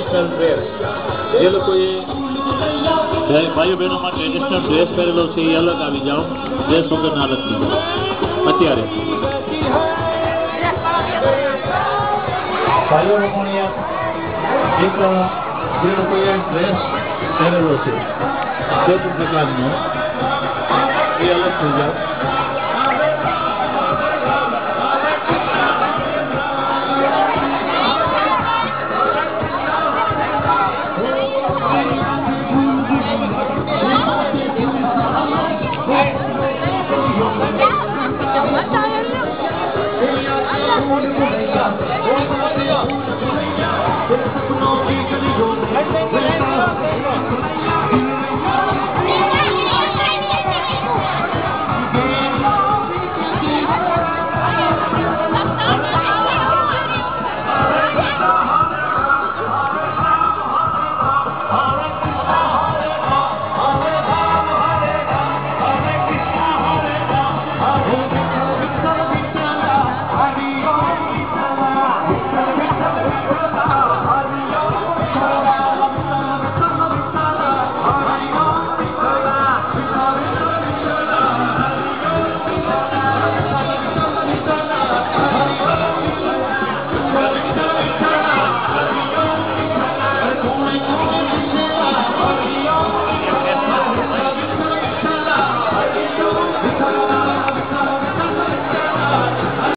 Traditional dress જે લોકોએ ભાઈઓ બહેનો માટે ટ્રેડિશનલ ડ્રેસ પહેરેલો છે એ અલગ આવી જાઓ, ડ્રેસ વગરના અલગ થઈ જાઓ. અત્યારે ભાઈઓનો પણ એક જે લોકોએ ડ્રેસ પહેરેલો છે તે પ્રકારનો એ અલગ થઈ જાઓ.